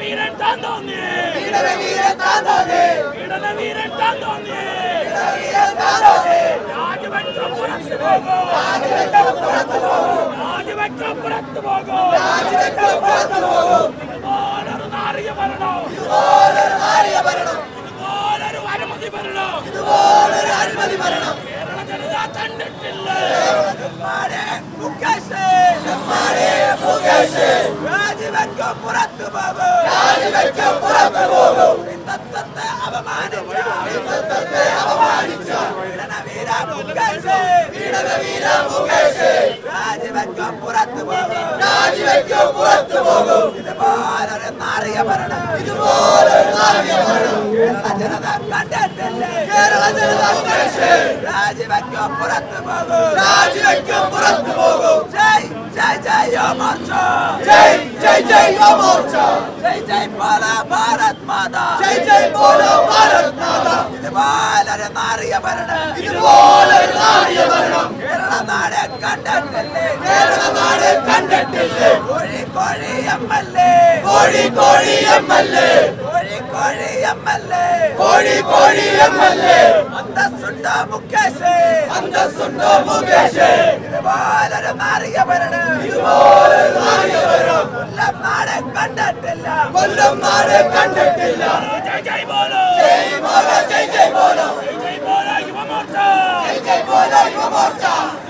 വീരൻ താന്തോന്നി രാജവെക്കം പുറത്തു പോകും ഇതുപോലൊരു നാറിയ ഭരണം ഇതുപോലൊരു അഴിമതി ഭരണം കേരള ജനത കണ്ടിട്ടില്ല രാജിവെക്കം പുറത്തു പോകും തത്വത്തെ അപമാനിച്ച വീരവീര മുകേഷ് രാജിവെക്കം പുറത്തു പോകും ഇതുപോലൊരു നാറിയ ഭരണം കേരള ജനത കണ്ടിട്ടില്ലേ രാജിവെക്കം പുറത്തു പോകും ജയ് യുവമോർച്ച ജയ് ബോലോ ഭാരത് മാതാ ഇതുപോലൊരു നാറിയ ഭരണം കേരള നാട് കണ്ടിട്ടില്ലേ കോഴി എംഎൽഎ അന്തസ്സുണ്ടോ മുകേഷ് ഇതുപോലൊരു നാറിയ ഭരണം കൊല്ലം നാട് കണ്ടിട്ടില്ല ജയ് ബോലോ യുവമോർച്ച